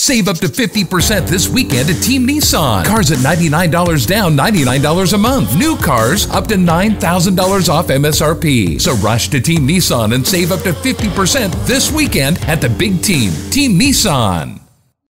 Save up to 50% this weekend at Team Nissan. Cars at $99 down, $99 a month. New cars up to $9,000 off MSRP. So rush to Team Nissan and save up to 50% this weekend at the Big Team, Team Nissan.